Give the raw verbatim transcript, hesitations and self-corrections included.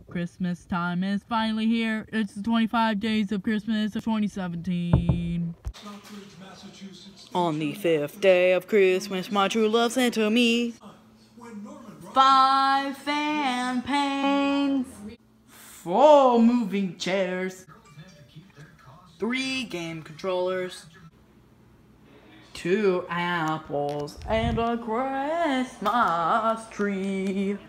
Christmas time is finally here. It's the twenty-five days of Christmas of twenty seventeen. On the fifth day of Christmas, my true love sent to me five fan panes, four moving chairs, three game controllers, two apples, and a Christmas tree.